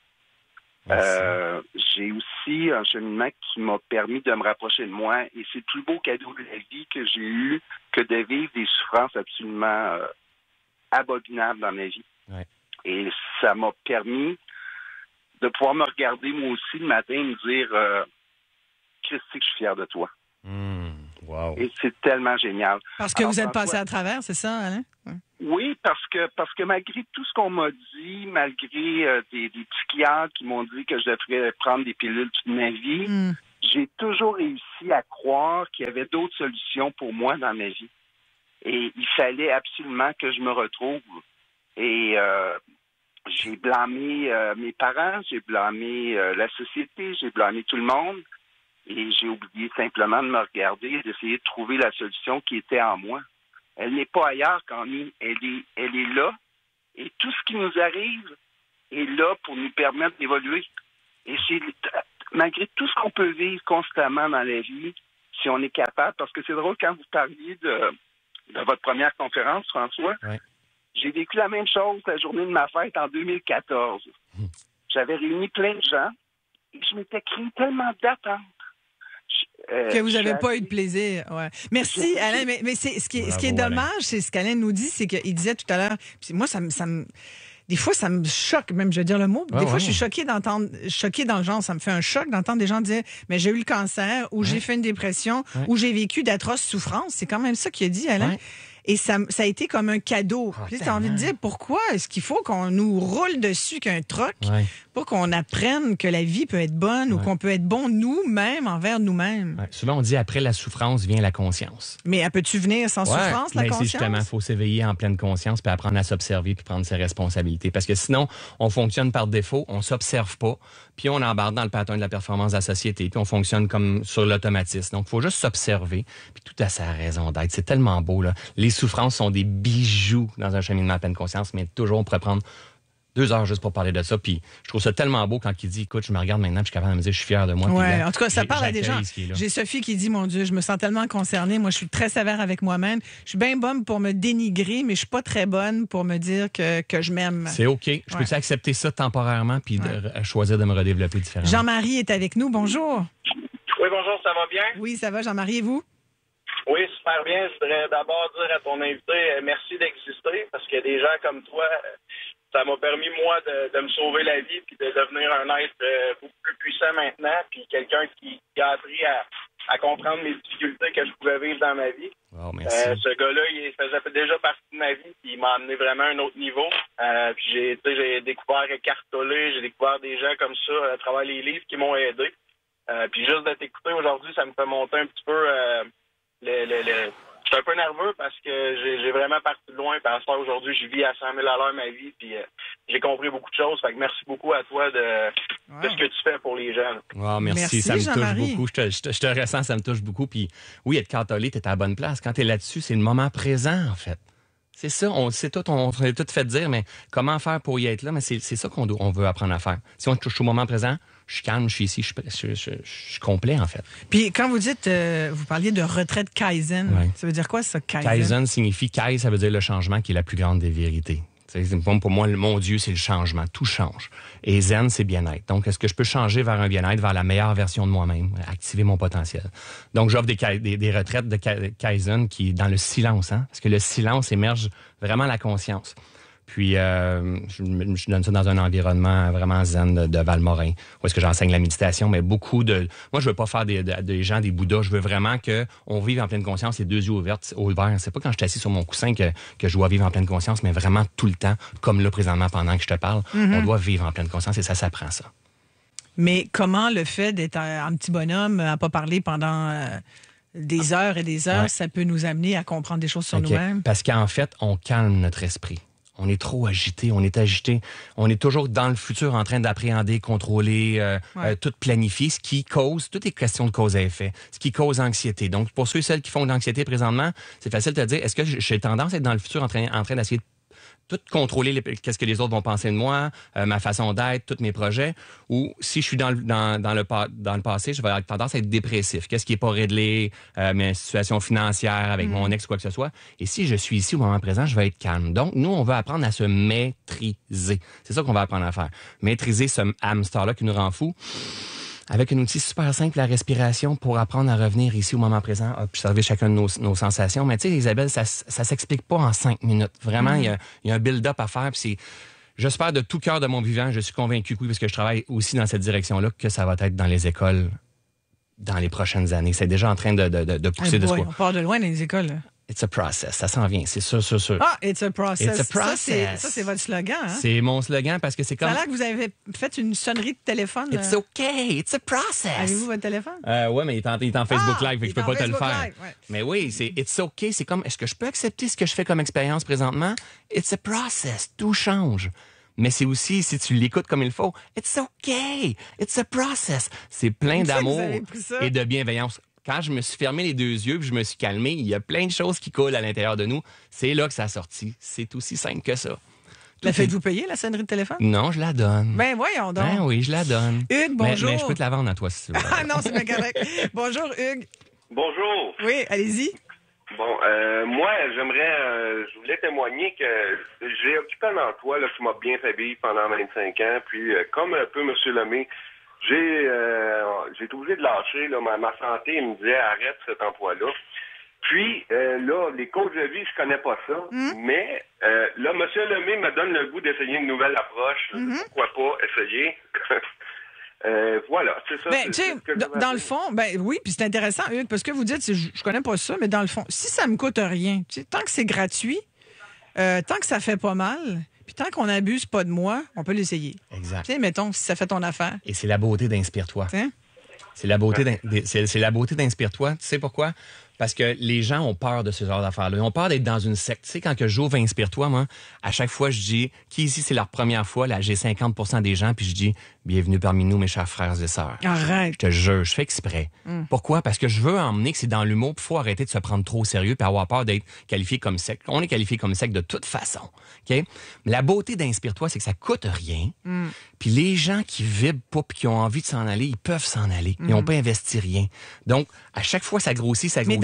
G: Euh, j'ai aussi un cheminement qui m'a permis de me rapprocher de moi et c'est le plus beau cadeau de la vie que j'ai eu que de vivre des souffrances absolument euh, abominables dans ma vie.
D: Ouais.
G: Et ça m'a permis de pouvoir me regarder moi aussi le matin et me dire euh, Christy, que je suis fier de toi.
D: Mmh, wow.
G: Et c'est tellement génial.
C: Parce que
G: Alors,
C: vous êtes
G: François,
C: passé à travers, c'est ça, Alain? Ouais.
G: Oui, parce que parce que malgré tout ce qu'on m'a dit, malgré euh, des, des psychiatres qui m'ont dit que je devrais prendre des pilules toute ma vie,
C: Mm.
G: j'ai toujours réussi à croire qu'il y avait d'autres solutions pour moi dans ma vie. Et il fallait absolument que je me retrouve. Et euh, j'ai blâmé euh, mes parents, j'ai blâmé euh, la société, j'ai blâmé tout le monde. Et j'ai oublié simplement de me regarder et d'essayer de trouver la solution qui était en moi. Elle n'est pas ailleurs qu'en nous. Elle est, elle est là. Et tout ce qui nous arrive est là pour nous permettre d'évoluer. Et c'est malgré tout ce qu'on peut vivre constamment dans la vie, si on est capable, parce que c'est drôle quand vous parliez de, de votre première conférence, François,
D: Ouais.
G: j'ai vécu la même chose la journée de ma fête en deux mille quatorze. J'avais réuni plein de gens et je m'étais créé tellement d'attentes. Euh,
C: Que vous
G: je
C: n'avez
G: suis
C: pas
G: allé-
C: eu de plaisir. Ouais. Merci,
G: J'ai-
C: Alain. Mais, mais c'est, ce qui est, ce qui est
D: Bravo,
C: dommage, c'est ce qu'Alain nous dit, c'est qu'il disait tout à l'heure, puis moi, ça me, ça me, des fois, ça me choque, même, je veux dire le mot. Des
D: Ouais,
C: fois,
D: ouais.
C: je suis choquée d'entendre, choquée dans le genre, ça me fait un choc d'entendre des gens dire, mais j'ai eu le cancer, ou j'ai fait une dépression,
D: Ouais.
C: ou j'ai vécu d'atroces souffrances. C'est quand même ça qu'il a dit, Alain.
D: Ouais.
C: Et ça, ça a été comme un cadeau.
D: Ah,
C: Puis tu as envie de
D: tellement.
C: dire, pourquoi est-ce qu'il faut qu'on nous roule dessus qu'un troc
D: Ouais.
C: pour qu'on apprenne que la vie peut être bonne ou
D: Ouais.
C: qu'on peut être bon nous-mêmes envers nous-mêmes?
D: Ouais. Souvent, on dit après la souffrance vient la conscience.
C: Mais elle peut-tu venir sans
D: Ouais,
C: souffrance, la
D: mais c'est
C: conscience?
D: justement, il faut s'éveiller en pleine conscience puis apprendre à s'observer puis prendre ses responsabilités. Parce que sinon, on fonctionne par défaut, on s'observe pas, puis on embarque dans le pattern de la performance de la société, puis on fonctionne comme sur l'automatisme. Donc, il faut juste s'observer, puis tout a sa raison d'être. C'est tellement beau, là. Les souffrances sont des bijoux dans un cheminement à pleine conscience, mais toujours, on pourrait prendre deux heures juste pour parler de ça. Puis je trouve ça tellement beau quand il dit, écoute, je me regarde maintenant, puis je suis capable de me dire, je suis fier de moi. puis
C: Ouais,
D: là,
C: en tout cas, ça
D: j'ai-
C: parle à des gens.
D: j'accueille ce qui est là.
C: J'ai Sophie qui dit, mon Dieu, je me sens tellement concernée. Moi, je suis très sévère avec moi-même. Je suis bien bonne pour me dénigrer, mais je suis pas très bonne pour me dire que, que je m'aime.
D: C'est OK. Je
C: Ouais.
D: peux-tu accepter ça temporairement puis de re- choisir de me redévelopper différemment?
C: Jean-Marie est avec nous. Bonjour.
H: Oui, bonjour, ça va bien?
C: Oui, ça va, Jean-Marie, et vous?
H: Oui, super bien. Je voudrais d'abord dire à ton invité euh, merci d'exister parce qu'il y a des gens comme toi, euh, ça m'a permis, moi, de, de me sauver la vie puis de devenir un être euh, beaucoup plus puissant maintenant, puis quelqu'un qui, qui a appris à, à comprendre les difficultés que je pouvais vivre dans ma vie.
D: Oh, merci.
H: Euh, ce gars-là, il faisait déjà partie de ma vie, puis il m'a amené vraiment à un autre niveau. Euh, puis j'ai, tu sais, j'ai découvert Cartolé, j'ai découvert des gens comme ça à travers les livres qui m'ont aidé. Euh, puis juste de t'écouter aujourd'hui, ça me fait monter un petit peu euh, le, le, le... Je suis un peu nerveux parce que j'ai, j'ai vraiment parti de loin. Puis à ça, aujourd'hui, je vis à cent mille à l'heure ma vie. Puis euh, j'ai compris beaucoup de choses. Fait que merci beaucoup à toi de, ouais. de ce que tu fais pour les gens.
D: Oh, merci.
C: Merci,
D: ça me
C: Jean-Marie.
D: touche beaucoup. Je te, je, te, je te ressens, ça me touche beaucoup. Puis oui, être cartolé, t'es à la bonne place. Quand t'es là-dessus, c'est le moment présent, en fait. C'est ça, on sait tout, on s'est tout fait dire, mais comment faire pour y être là? Mais c'est, c'est ça qu'on doit, on veut apprendre à faire. Si on touche au moment présent, je suis calme, je suis ici, je suis, je, je, je suis complet, en fait.
C: Puis quand vous dites, euh, vous parliez de retraite Kaizen,
D: Ouais.
C: ça veut dire quoi, ça, Kaizen?
D: Kaizen signifie Kai, ça veut dire le changement qui est la plus grande des vérités. C'est, pour moi, le, mon Dieu, c'est le changement. Tout change. Et Zen, c'est bien-être. Donc, est-ce que je peux changer vers un bien-être, vers la meilleure version de moi-même, activer mon potentiel? Donc, j'offre des, des, des retraites de Kaizen qui dans le silence, hein? Parce que le silence émerge vraiment la conscience. Puis, euh, je, je donne ça dans un environnement vraiment zen de, de Valmorin, où est-ce que j'enseigne la méditation, mais beaucoup de... Moi, je veux pas faire des, de, des gens des bouddhas, je veux vraiment qu'on vive en pleine conscience, les deux yeux ouverts, ouverts. C'est pas quand je suis assis sur mon coussin que, que je dois vivre en pleine conscience, mais vraiment tout le temps, comme là, présentement, pendant que je te parle, mm-hmm. on doit vivre en pleine conscience et ça s'apprend, ça.
C: Mais comment le fait d'être un, un petit bonhomme, à pas parler pendant... Euh... des heures et des heures, ouais. ça peut nous amener à comprendre des choses sur okay. nous-mêmes?
D: Parce qu'en fait, on calme notre esprit. On est trop agité, on est agité. On est toujours dans le futur en train d'appréhender, contrôler, euh, ouais. euh, tout planifier, ce qui cause, tout est question de cause à effet, ce qui cause anxiété. Donc, pour ceux et celles qui font de l'anxiété présentement, c'est facile de te dire, est-ce que j'ai tendance à être dans le futur en train, en train d'essayer de tout contrôler les, qu'est-ce que les autres vont penser de moi, euh, ma façon d'être, tous mes projets, ou si je suis dans le, dans, dans le, dans le passé, je vais avoir tendance à être dépressif. Qu'est-ce qui n'est pas réglé, euh, mes situations financières avec mmh. mon ex ou quoi que ce soit. Et si je suis ici au moment présent, je vais être calme. Donc, nous, on veut apprendre à se maîtriser. C'est ça qu'on va apprendre à faire. Maîtriser ce hamster-là qui nous rend fous. Avec un outil super simple, la respiration, pour apprendre à revenir ici au moment présent, observer chacun de nos, nos sensations. Mais tu sais, Isabelle, ça, ça s'explique pas en cinq minutes. Vraiment, il mm-hmm. y, y a un build-up à faire. Puis c'est, j'espère de tout cœur de mon vivant, je suis convaincu, oui, parce que je travaille aussi dans cette direction-là, que ça va être dans les écoles dans les prochaines années. C'est déjà en train de, de, de pousser
C: hey
D: de
C: boy,
D: soi.
C: On part de loin dans les écoles. Là.
D: It's a process. Ça s'en vient, c'est sûr, sûr, sûr.
C: Ah, it's a process.
D: It's a process.
C: Ça, c'est, ça, c'est votre slogan. Hein?
D: C'est mon slogan parce que c'est comme...
C: Ça a l'air que vous avez fait une sonnerie de téléphone.
D: It's okay, it's a process.
C: Avez-vous votre téléphone?
D: Euh, oui, mais il est en, il est en Facebook
C: ah,
D: Live, fait que je peux pas Facebook te le faire. Live, ouais. Mais oui, c'est it's okay. C'est comme, est-ce que je peux accepter ce que je fais comme expérience présentement? It's a process. Tout change. Mais c'est aussi, si tu l'écoutes comme il faut, it's okay, it's a process. C'est plein d'amour et de bienveillance. Quand je me suis fermé les deux yeux et je me suis calmé, il y a plein de choses qui coulent à l'intérieur de nous. C'est là que ça a sorti. C'est aussi simple que ça.
C: La faites-vous payer, la sonnerie de téléphone?
D: Non, je la donne.
C: Ben voyons donc.
D: Ben oui, je la donne.
C: Hugues, bonjour.
D: Mais, mais je peux te la vendre à toi si tu veux.
C: Ah non, c'est bien correct. Bonjour, Hugues.
I: Bonjour.
C: Oui, allez-y.
I: Bon, euh, moi, j'aimerais, euh, je voulais témoigner que j'ai occupé un emploi là, qui m'a bien fait vivre pendant vingt-cinq ans. Puis, euh, comme un peu M. Lemay, j'ai euh, j'ai été obligé de lâcher. Là, ma, ma santé me disait arrête cet emploi-là. Puis euh, là, les coachs de vie, je connais pas ça. Mm. Mais euh, là, M. Lemay me donne le goût d'essayer une nouvelle approche. Mm-hmm. Pourquoi pas essayer? euh, voilà, c'est ça.
C: Ben,
I: c'est, c'est
C: dans, dans le fond, ben oui, puis c'est intéressant, Hugues, parce que vous dites, je, je connais pas ça, mais dans le fond, si ça me coûte rien, tant que c'est gratuit, euh, tant que ça fait pas mal. Puis tant qu'on n'abuse pas de moi, on peut l'essayer.
D: Exact.
C: Tu sais, mettons, si ça fait ton affaire.
D: Et c'est la beauté d'Inspire-toi. Hein? C'est la beauté d'in... c'est, c'est la beauté d'Inspire-toi. Tu sais pourquoi? Parce que les gens ont peur de ce genre d'affaires-là. Ils ont peur d'être dans une secte. Tu sais, quand que j'ouvre Inspire-toi, moi, à chaque fois, je dis, qui ici, c'est leur première fois, là, j'ai cinquante pour cent des gens, puis je dis, bienvenue parmi nous, mes chers frères et sœurs.
C: Arrête.
D: Je te jure, je fais exprès. Mm. Pourquoi? Parce que je veux emmener que c'est dans l'humour, puis il faut arrêter de se prendre trop au sérieux, puis avoir peur d'être qualifié comme secte. On est qualifié comme secte de toute façon. OK? La beauté d'Inspire-toi, c'est que ça coûte rien. Mm. Puis les gens qui vibrent pas, puis qui ont envie de s'en aller, ils peuvent s'en aller. Mm. Ils n'ont pas investi rien. Donc, à chaque fois, ça grossit, ça grossit.
C: Mais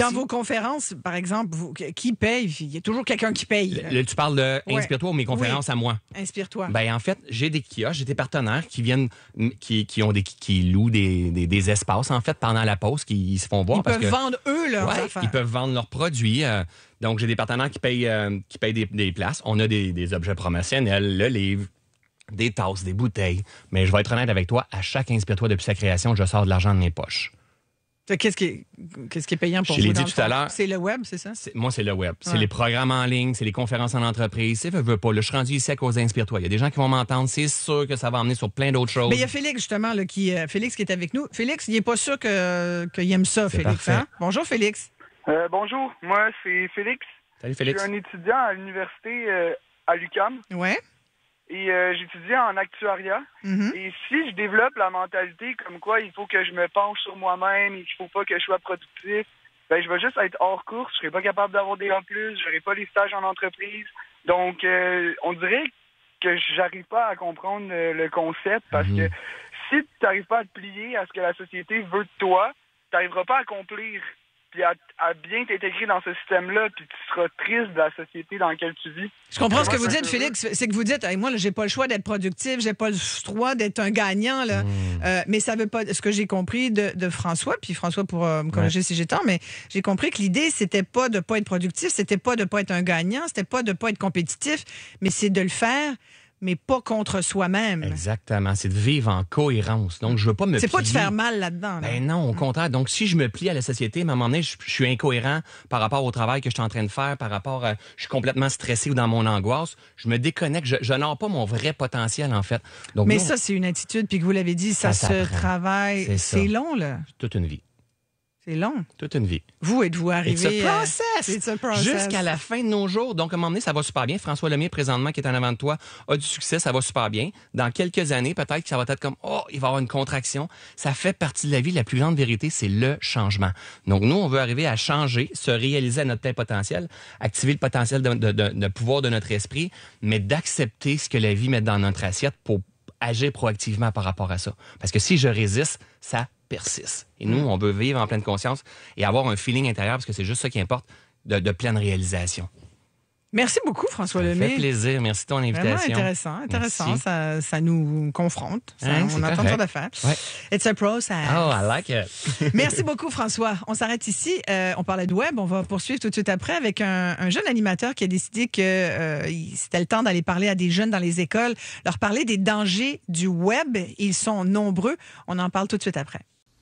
C: dans vos conférences, par exemple, vous, qui paye? Il y a toujours quelqu'un qui paye.
D: Le, le, tu parles de
C: Ouais.
D: Inspire-toi ou mes conférences
C: Oui.
D: à moi?
C: Inspire-toi.
D: Ben en fait, j'ai des kiosques, j'ai des partenaires qui viennent, qui, qui ont des, qui louent des, des, des espaces en fait pendant la pause, qui ils se font voir
C: Ils
D: parce
C: peuvent
D: que
C: vendre eux leurs
D: ouais,
C: affaires.
D: ils peuvent vendre leurs produits. euh, donc j'ai des partenaires qui payent, euh, qui payent des, des places. On a des, des objets promotionnels, le livre, des tasses, des bouteilles. Mais je vais être honnête avec toi, à chaque Inspire-toi depuis sa création, je sors de l'argent de mes poches.
C: Qu'est-ce qui est, qu'est-ce qui est payant pour
D: Je
C: vous?
D: l'ai
C: dans
D: dit
C: le
D: tout à
C: fond?
D: l'heure.
C: C'est le web, c'est ça?
D: C'est- Moi, c'est le web. C'est
C: Ouais.
D: les programmes en ligne, c'est les conférences en entreprise. C'est veux, veux pas. Là, je suis rendu ici à cause d'Inspire-toi. Il y a des gens qui vont m'entendre. C'est sûr que ça va emmener sur plein d'autres choses.
C: Mais il y a Félix, justement, là, qui, euh, Félix qui est avec nous. Félix, il n'est pas sûr que, qu'il aime ça,
D: C'est
C: Félix.
D: parfait.
C: Hein? Bonjour, Félix.
J: Euh, bonjour, moi c'est Félix.
D: Salut,
J: Je
D: Félix.
J: suis un étudiant à l'université euh, à l'U Q A M
C: Ouais.
J: et euh, j'étudie en actuariat.
C: Mhm.
J: Et si je développe la mentalité comme quoi il faut que je me penche sur moi-même et qu'il faut pas que je sois productif, ben je vais juste être hors course, je serai pas capable d'avoir des A plus, j'aurai pas les stages en entreprise. Donc euh, on dirait que j'arrive pas à comprendre le, le concept parce
D: Mhm.
J: que si tu n'arrives pas à te plier à ce que la société veut de toi, tu n'arriveras pas à accomplir puis à, à bien t'intégrer dans ce système-là, puis tu seras triste de la société dans laquelle tu vis.
C: Je comprends ce que
J: Moi,
C: vous
J: c'est
C: dites,
J: un peu-
C: Félix. C'est que vous dites, hey, moi, là, j'ai pas le choix d'être productif, j'ai pas le droit d'être un gagnant, là.
D: Mmh.
C: Euh, mais ça veut pas. Ce que j'ai compris de, de François, puis François pour euh, me corriger si j'ai tort, mais j'ai compris que l'idée, c'était pas de pas être productif, c'était pas de pas être un gagnant, c'était pas de pas être compétitif, mais c'est de le faire, mais pas contre soi-même.
D: Exactement. C'est de vivre en cohérence. Donc, je veux pas me
C: C'est pas de
D: plier.
C: faire mal là-dedans. là.
D: Ben non, au contraire. Donc, si je me plie à la société, à un moment donné, je, je suis incohérent par rapport au travail que je suis en train de faire, par rapport à... Je suis complètement stressé ou dans mon angoisse. Je me déconnecte. Je, je n'ai pas mon vrai potentiel, en fait. Donc,
C: Mais
D: nous,
C: ça, c'est une attitude, puis que vous l'avez dit, ça,
D: Ça
C: se
D: s'apprend.
C: travaille.
D: C'est ça.
C: C'est long, là.
D: toute une vie.
C: C'est long.
D: Toute une vie.
C: Vous, êtes-vous arrivé...
D: It's a
C: à-
D: process.
C: It's a process.
D: Jusqu'à la fin de nos jours. Donc, à un moment donné, ça va super bien. François Lemay, présentement, qui est en avant de toi, a du succès, ça va super bien. Dans quelques années, peut-être que ça va être comme, oh, il va y avoir une contraction. Ça fait partie de la vie. La plus grande vérité, c'est le changement. Donc, nous, on veut arriver à changer, se réaliser à notre plein potentiel, activer le potentiel de, de, de, de pouvoir de notre esprit, mais d'accepter ce que la vie met dans notre assiette pour agir proactivement par rapport à ça. Parce que si je résiste, ça persiste. Et nous, on veut vivre en pleine conscience et avoir un feeling intérieur, parce que c'est juste ça qui importe, de, de pleine réalisation.
C: Merci beaucoup, François
D: Ça me
C: Lemay.
D: fait plaisir. Merci de ton
C: Vraiment
D: invitation.
C: intéressant, intéressant.
D: Merci.
C: Ça, ça nous confronte. Ça,
D: Hein,
C: on
D: c'est
C: entend
D: correct.
C: ça d'affaires.
D: Ouais.
C: It's a process.
D: Oh, I like it.
C: Merci beaucoup, François. On s'arrête ici. Euh, on parlait de web. On va poursuivre tout de suite après avec un, un jeune animateur qui a décidé que euh, il- c'était le temps d'aller parler à des jeunes dans les écoles, leur parler des dangers du web. Ils sont nombreux. On en parle tout de suite après.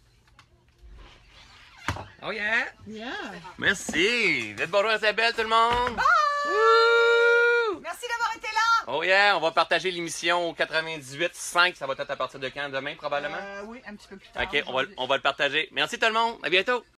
D: Oh yeah? Yeah. Merci. Dites bonjour à Isabelle, tout le monde. Wouh!
C: Merci d'avoir été là.
D: Oh yeah, on va partager l'émission au quatre-vingt-dix-huit virgule cinq. Ça va être à partir de quand? Demain, probablement?
C: oui, un petit peu plus tard.
D: OK, on va, on va le partager. Merci tout le monde. À bientôt.